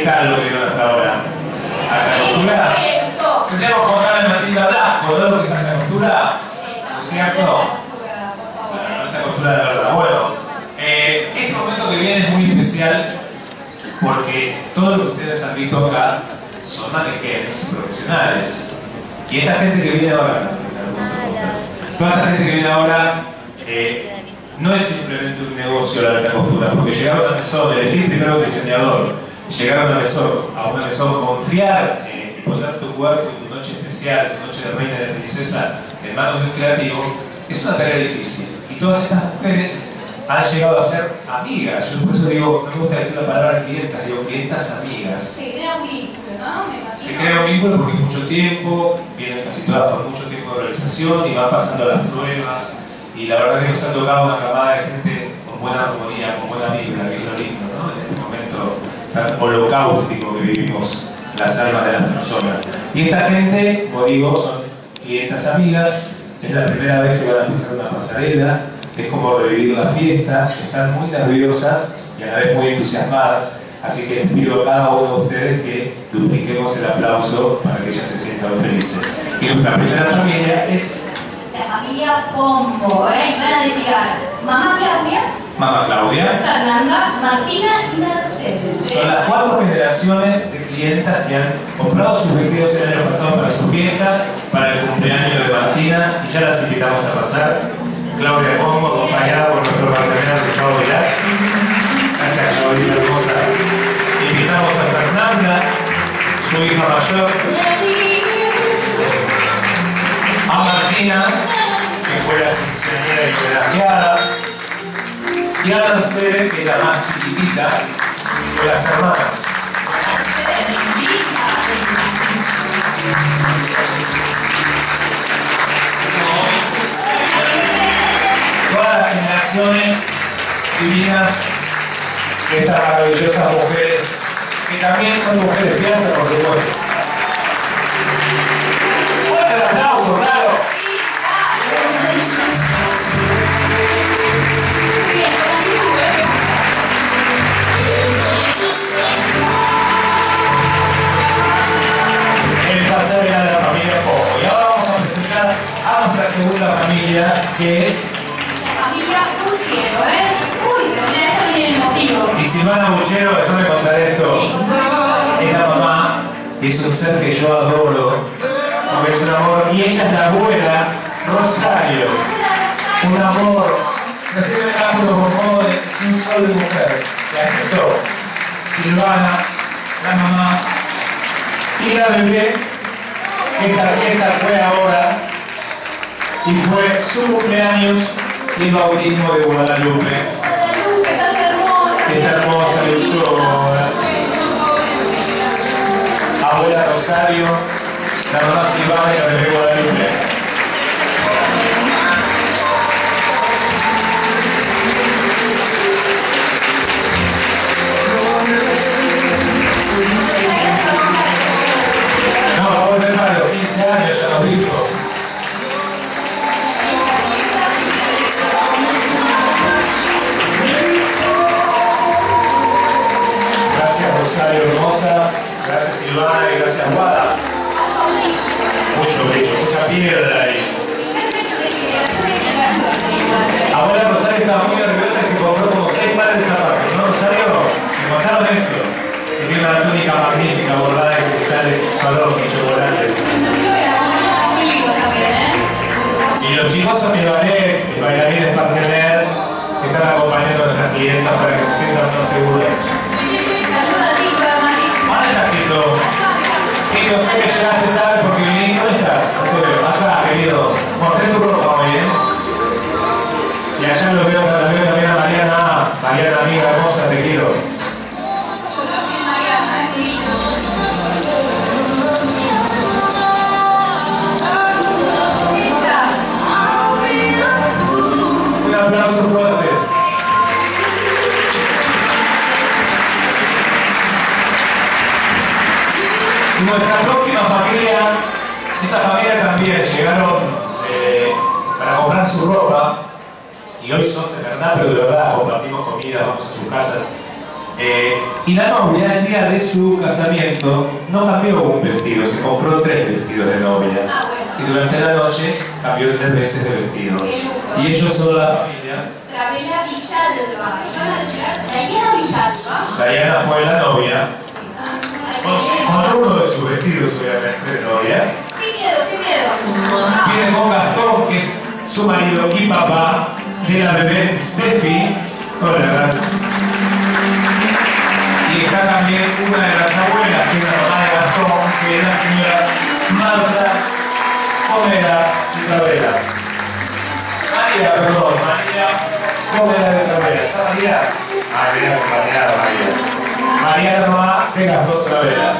tal lo que vieron hasta ahora? Alta costura. Tendríamos que contarle a Matilda Blasco, ¿no? Lo que es alta costura, ¿no es cierto? Bueno, alta costura de verdad. Bueno, este momento que viene es muy especial porque todo lo que ustedes han visto acá son mannequins profesionales. Y esta gente que viene ahora, toda esta gente que viene ahora no es simplemente un negocio la alta costura, porque llegaron a Maison, elegir primero un diseñador, llegaron a una Maison, confiar y poner tu cuerpo en tu noche especial, tu noche de reina y de princesa en manos de un creativo, es una tarea difícil. Y todas estas mujeres han llegado a ser amigas. Yo por eso digo, no me gusta decir la palabra clientas, digo clientas amigas. Se crea un vínculo, ¿no? Se crea un vínculo porque es mucho tiempo, vienen casi todas por mucho tiempo de realización y van pasando las pruebas. Y la verdad que nos ha tocado una camada de gente con buena armonía, con buena vibra, que es lo lindo, ¿no? En este momento tan holocaústico que vivimos las almas de las personas. Y esta gente, como digo, son clientas amigas, es la primera vez que van a empezar una pasarela, es como revivir la fiesta, están muy nerviosas y a la vez muy entusiasmadas, así que les pido a cada uno de ustedes que dupliquemos el aplauso para que ellas se sientan felices. Y nuestra primera familia es... la familia Pombo, y van a desfilar mamá Claudia, Fernanda, Martina y Mercedes. Son las 4 generaciones de clientas que han comprado sus vestidos el año pasado para su fiesta, para el cumpleaños de Martina, y ya las invitamos a pasar. Claudia Pombo, acompañada por nuestro partenario Gustavo Villar. Gracias, Claudia hermosa. Invitamos a Fernanda, su hija mayor, a Martina, que fue la quinceañera y homenajeada, y a Mercedes, que es la más chiquitita de las hermanas. Todas las generaciones divinas de estas maravillosas mujeres, que también son mujeres piadas, por supuesto. ¡Fuerte el aplauso, claro! El placer era de la familia Pombo. Y ahora vamos a presentar a nuestra segunda familia, que es... la familia Buchero, Uy, esto viene emotivo. Y Silvana Buchero, déjame contar esto. Es la mamá, y es un ser que yo adoro, porque es un amor. Y ella es la abuela, Rosario. Un amor. Recibe el ámbito por modo de un sol de mujer, que aceptó. Silvana, la mamá, y la bebé. Esta fiesta fue ahora, y fue su cumpleaños y el bautismo de Guadalupe. Guadalupe, estás hermosa. Esta hermosa ilusión. Abuela Rosario, la mamá Silvana y la bebé Guadalupe. No, vamos a volver para los 15 años, ya nos dijo. Gracias Rosario hermosa, gracias Silvana y gracias Guada. Mucho brillo, mucha piedra ahí. Abuela Rosario estaba muy nerviosa y se compró como 6 pares de zapatos, ¿no, Rosario? Me contaron eso. Tiene una túnica magnífica bordada de cristales, salón y chocolate. Y los chicos son mis bailarines partener que están acompañando a nuestras clientas para que se sientan más seguras. Hola, Tito. Tito, sé que llegaste tarde porque viniste. ¿Dónde estás? No te veo. Acá, querido. Mostré tu ropa hoy, Y allá lo veo también a Mariana. Mariana, amiga hermosa, te quiero. Un aplauso fuerte. Y nuestra próxima familia, esta familia también llegaron para comprar su ropa y hoy son de verdad, pero de verdad compartimos comida, vamos a sus casas Y la novia, el día de su casamiento, no cambió un vestido, se compró 3 vestidos de novia. Y durante la noche cambió 3 veces de vestido. Y ellos son la familia. Travella Villalba. Diana Villalba. Diana fue la novia. Con uno de sus vestidos, obviamente, de novia. Sin miedo, sin miedo. Viene con Gastón, que es su marido y papá de la bebé Steffi. Hola, y está también una de las abuelas, que es la mamá de Gastón, que es la señora Marta Scomera de Travera. María, perdón, María Scomera de Travera. ¿Está María? María, acompañada María. María, la mamá de Gastón Travera.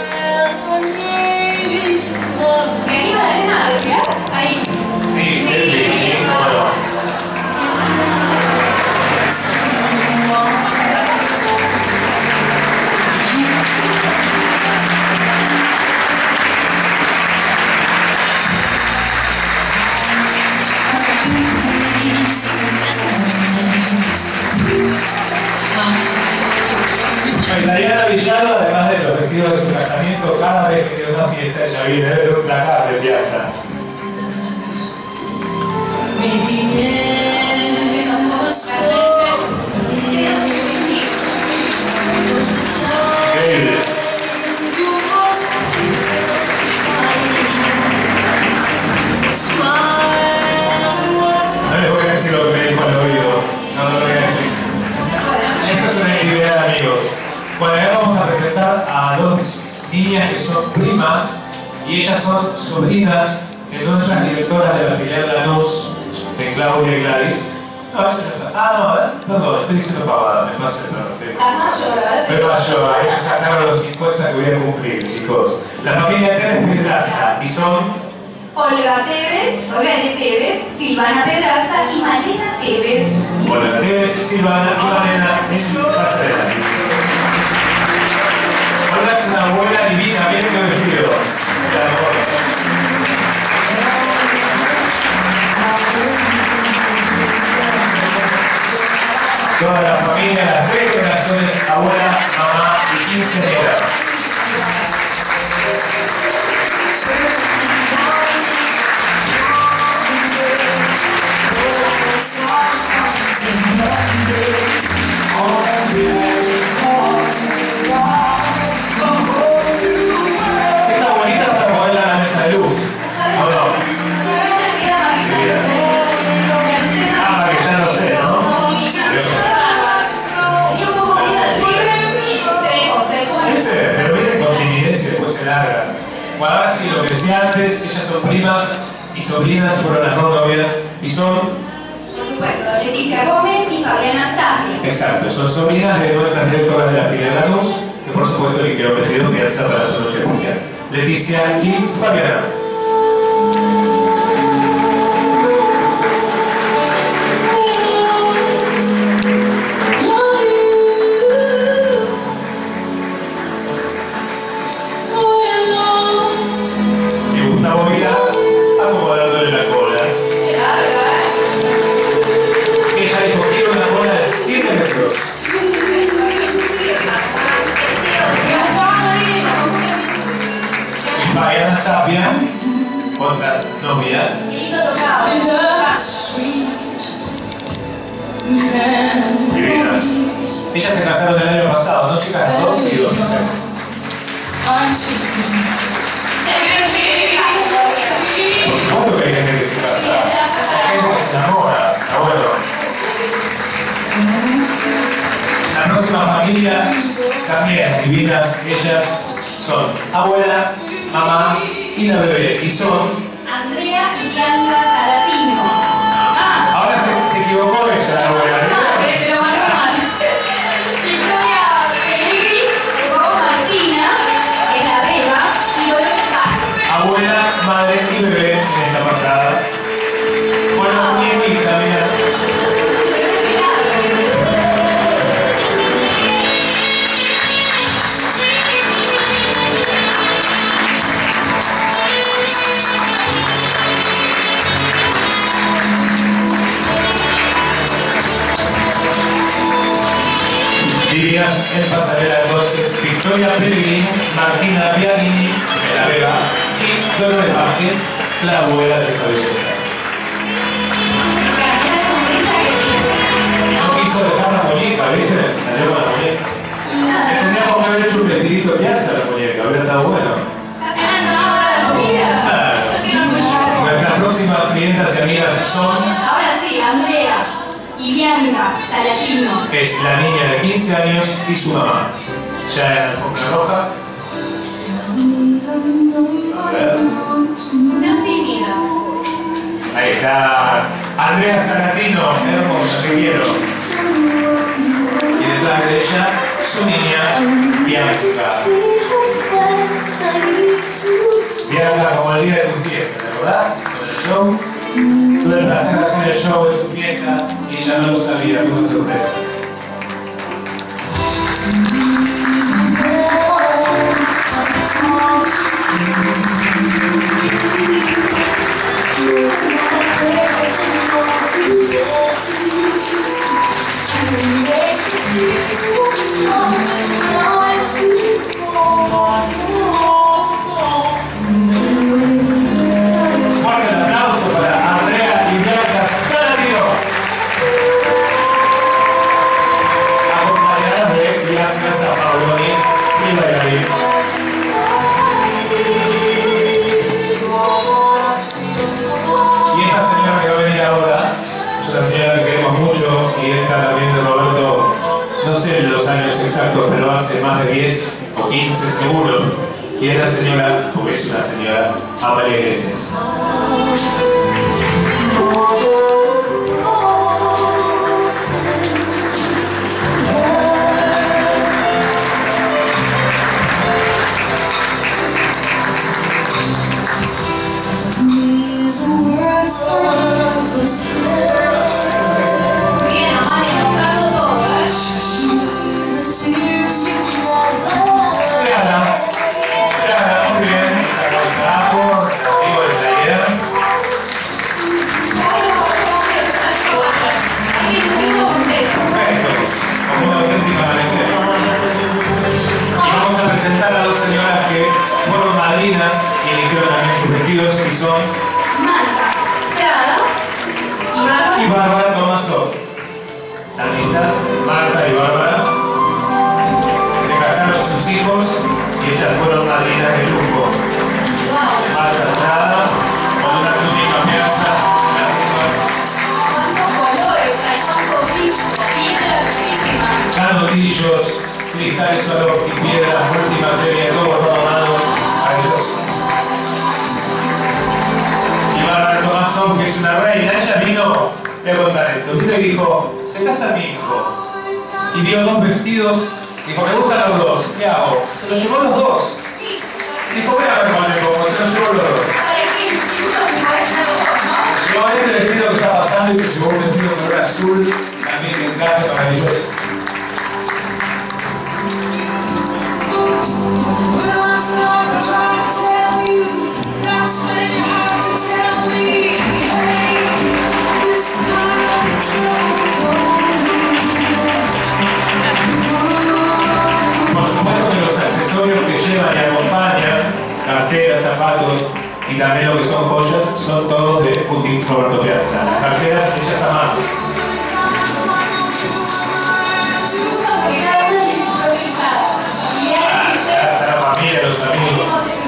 ¿Se anima de nada, ¿verdad? Ahí. Sí, sí, bueno. Diana Villalba, además de los vestidos de su casamiento, cada vez que tiene una fiesta ella viene a ver un placar de piazza. Increíble. No les voy a decir lo que me dijo al oído, no lo voy a decir. Eso es una actividad de amigos. Bueno, ahora vamos a presentar a 2 niñas que son primas y ellas son sobrinas de nuestras directoras de la filial Lanús, de Claudia y Gladys. No, ese no está. No, estoy diciendo pavada, me pasé. Me mayor, hay que sacar los 50 que voy a cumplir, chicos. La familia Tevez Pedraza y son Olga de Tevez, Silvana Pedraza y Malena Tevez. Olga Tevez, Silvana y Malena en pasarela. Olga es una abuela divina, miren qué vestido. Toda la familia, las 3 generaciones, abuela, mamá y 15 nietas. Esta bonita para ponerla en la mesa de luz. ¿O no? Ah, que ya lo sé, ¿no? Pero viene con timidez y después se larga. Bueno, ahora sí, lo que decía antes, ellas son primas y sobrinas, fueron las 2 novias y son... Por supuesto, Leticia Gómez y Fabiana Sapien. Exacto, son sobrinas de nuestras directoras de la filial Lanús, que por supuesto le quiero pedir que alza para su noche especial. Leticia y Fabiana. Y Gustavo Vila acomodándole la cola. Ella dijo, quiero una cola de 7 metros. Y Fabiana Sapia, otra novia. Divinas. Ellas se casaron el año pasado, ¿no, chicas? 2 y 2 chicas. Por supuesto que hay gente que se casa. Hay gente que se enamora. Está bueno. La próxima familia también divinas. Ellas son abuela, mamá y la bebé. Y son Andrea y Bianca Salatino. ahora se equivocó ella, la abuela. Pero mal. Victoria Pellegrini, Martina, es la Beba y Dolores Vázquez. Abuela, madre y bebé en esta pasada. Bueno, muñequita, mira. Divinas en pasarela entonces Victoria Pellegrini, Martina Bianini, de la Vega, y Dolores Vázquez, la abuela de esa belleza. No quiso dejar la muñeca, ¿viste? Salió con la muñeca. Tendríamos que haber hecho un vestidito piazza a la muñeca, habría estado bueno. Nuestras próximas clientas y amigas son... Ahora sí, Andrea y Bianca Salatino. Es la niña de 15 años y su mamá. Ya en la alfombra roja. Sean tímidas. Ahí está Andrea Salatino, hermosa, que quiero. Y detrás de ella, su niña, Bianca. Bianca, como el día de tu fiesta, ¿te acordás? Con el show. Tú le empezaste a hacer el show de tu fiesta y ella no lo sabía, fue una sorpresa. Fuerte el aplauso para Andrea y Bianca Salatino. Acompañadas de Bianca Zapaoloni y bailarín. Y esta señora que va a venir ahora es una señora que queremos mucho y esta también de Roberto, no sé los años exactos, pero hace más de 10 o 15 seguro. Y es la señora, porque es una señora, Amalia Iglesias. Muy bien, Amalia, mostrando todo, Muy bien, sacó el sapo, digo el taller. Perfecto, como una auténtica manera. Y vamos a presentar a dos señoras que fueron madrinas y eligieron también sus vestidos y son Marta Estrada y y Bárbara Tomasó. Tan lindas, Marta y Bárbara. Se casaron sus hijos y ellas fueron madrinas de lujo. Marta Estrada, con una túnica piazza, cuántos colores, hay cuántos brillos, piedras bellísimas. canudillos, cristales Swarovski, piedras, multimateria, todo bordado a mano, maravilloso. Y Bárbara Tomasó, que es una reina, ella vino, le voy a contar esto, vino y dijo, se casa mi hijo, y vio dos vestidos, dijo, me gustan los dos, ¿qué hago? Se los llevó los dos. Dijo, voy a ver cuál le pongo, se los llevó los dos. Llevó este vestido que está pasando y se llevó un vestido color azul, también que encanta, maravilloso. Por supuesto que los accesorios que llevan y acompañan, carteras, zapatos y también lo que son joyas, son todos de Putin Roberto Piazza. Las carteras hechas a mano. La familia, los amigos.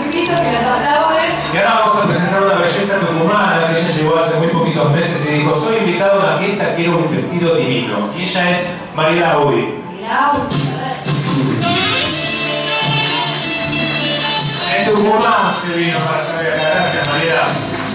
Y ahora vamos a presentar una belleza tucumana que ella llegó hace muy poquitos meses y dijo, soy invitado a una fiesta, quiero un vestido divino. Y ella es Marila Udi. En Tucumán se vino para traer acá. Gracias, Marila.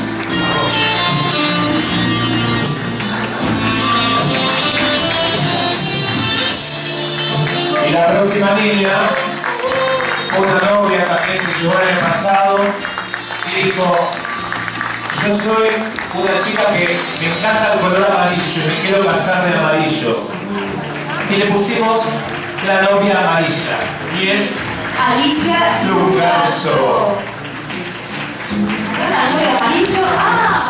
Y la próxima niña, una novia también que llegó en el pasado y dijo, yo soy una chica que me encanta el color amarillo, me quiero casar de amarillo. Y le pusimos la novia amarilla, y es Alicia Lucaso. ¿La novia amarillo? ¡Ah!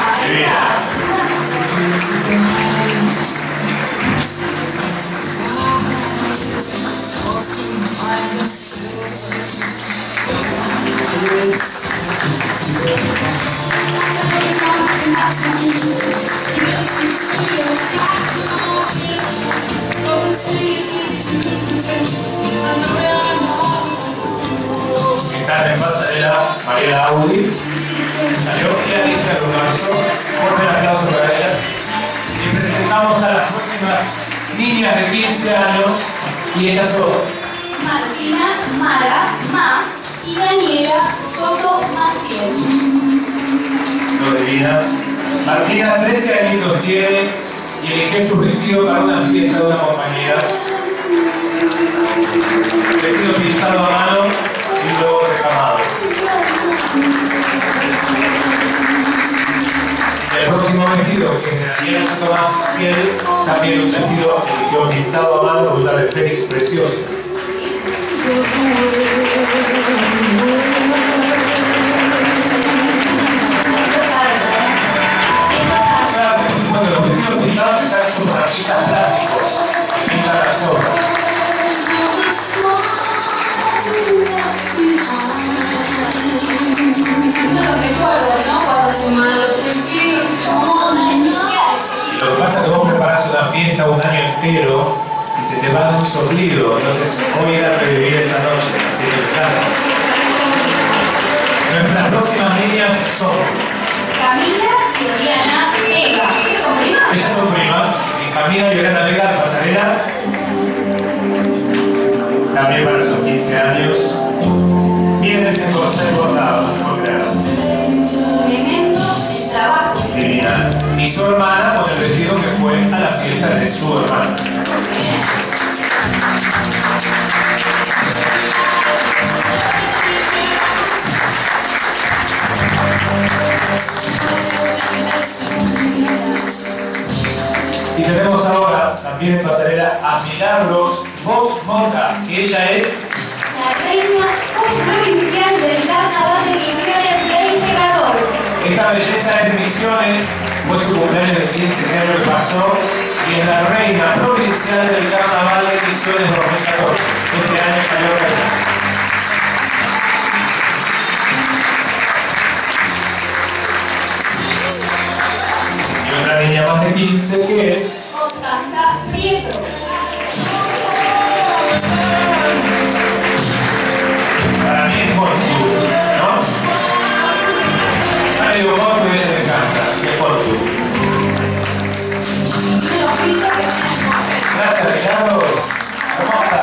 Divina. Están en pasarela Mariela Audi, salió y Alicia Rumarzo. Fuerte el aplauso para ellas. Y presentamos a las próximas niñas de 15 años y ellas son Martina Mara Más y Daniela Soto Maciel. Dos divinas. Martina 13 añitos tiene y eligió su vestido para una fiesta de una compañera. Vestido pintado a mano y luego recamado. El próximo vestido, que es de Daniela Soto Maciel, también un vestido eligió pintado a mano con una de Félix precioso. Los vestidos pintados están hechos con artistas plásticos. Pinta la sopa. Lo que pasa es que vos preparás una fiesta un año entero y se te va de un soplido, entonces hoy era revivir esa noche, así que claro. Nuestras próximas niñas son Camila y Oriana Vega. ¿Son primas? ellas son primas, y Camila y Oriana Vega de pasarela, también para sus 15 años. Miren ese corset bordado, no se puede creer. Tremendo el trabajo. Divina. Y su hermana con el vestido que fue a la fiesta de su hermana. Y tenemos ahora también en pasarela a Milagros Vos Mota, que ella es La reina provincial del Carnaval de Misiones 2014. esta belleza de Misiones, fue su cumpleaños de 15 de enero que pasó, y es la reina provincial del Carnaval de Misiones 2014. Este año salió reina. Y otra niña más de 15 que es Constanza Prieto. para mí es Portu, ¿no? Ahora digo Portu y ella me encanta, es Portu. De los pisos que Gracias, Ricardo. Hermosa.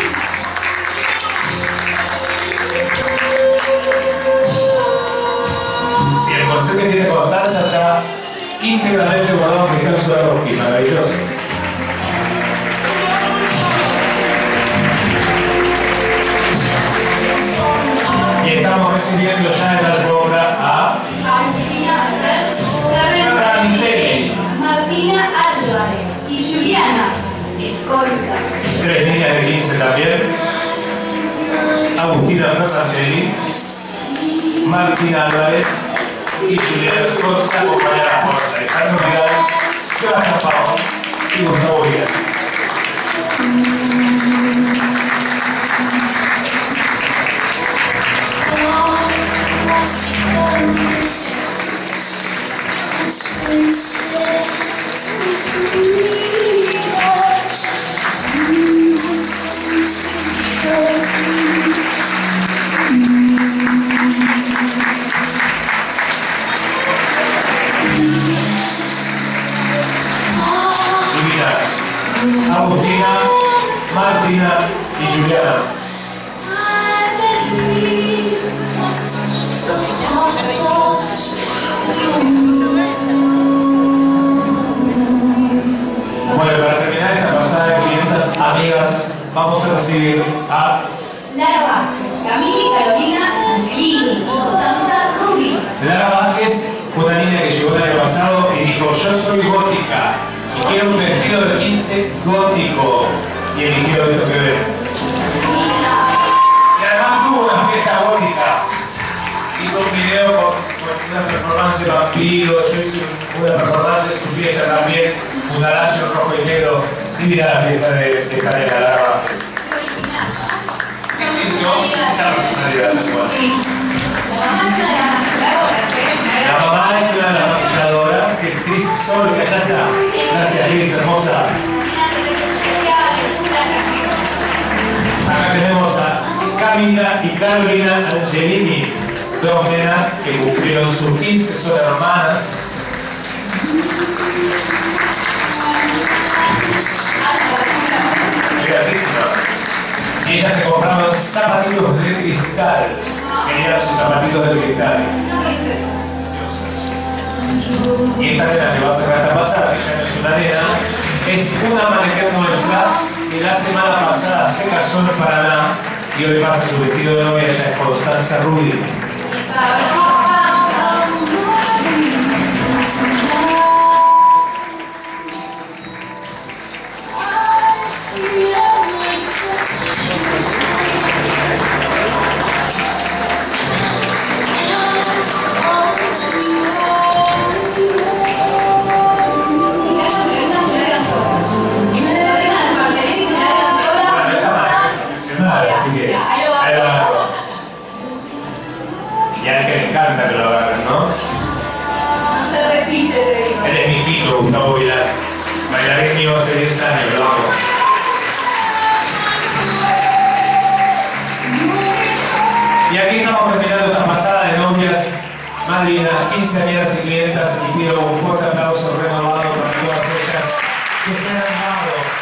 Si el concepto que tiene Constanza está íntegramente guardado en Cristal Sudamérica, maravilloso. Y estamos recibiendo ya en la alfombra a Randelli. Martina Álvarez y Juliana Escorza. Tres niñas de 15 también. Agustina Ferrandelli, Martina Álvarez y Juliana Escorza, acompañadas por Alejandro Vidal, Sebastián Pau y Gustavo Vidal. Agustina, Martina y Juliana. Bueno, para terminar esta pasada de 500 amigas, vamos a recibir a Lara Vázquez, Camila y Carolina Angelini y Constanza Rubí. Lara Vázquez, fue una niña que llegó el año pasado y dijo: yo soy gótica y quiero un vestido de 15 gótico, y eligió esto que ven. Y además tuvo una fiesta gótica, hizo un video con una performance de vampiro, yo hice una performance en su fiesta también, un aracho rojo y negro. Divina la fiesta de Canela, Lara Vázquez. Esta personalidad es igual. La mamá es una de las maquilladoras, La mamá es una de las maquilladoras, que es Cris Sol, que allá está. Gracias, Cris, hermosa. Acá tenemos a Camila y Carolina Angelini, dos nenas que cumplieron sus 15, son hermanas. Y ellas se compraron zapatitos de cristal. Querían sus zapatitos de cristal. Y esta nena que va a sacar esta pasada, que ya no es una nena, es una mannequin nuestra que la semana pasada se casó en Paraná y hoy pasa su vestido de novia, ella es Constanza Rubí. Así que ahí va. Y a él que le encanta que lo agarren, ¿no? No se resiste, te digo. Él es mi hijito, Gustavo Vilar. Bailarín mío hace 10 años, loco. Y aquí estamos terminando esta pasada de novias, madrinas, quinceañeras y clientas. Y pido un fuerte aplauso renovado para todas ellas que se han dado.